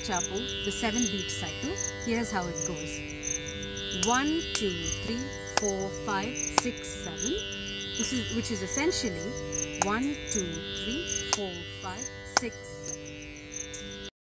chapo, the 7-beat cycle. Here's how it goes. 1, 2, 3, 4, 5, 6, 7. Which is essentially 1, 2, 3, 4, 5, 6, 7.